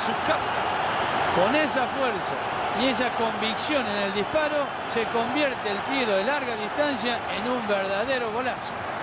su casa. Con esa fuerza y esa convicción en el disparo, se convierte el tiro de larga distancia en un verdadero golazo.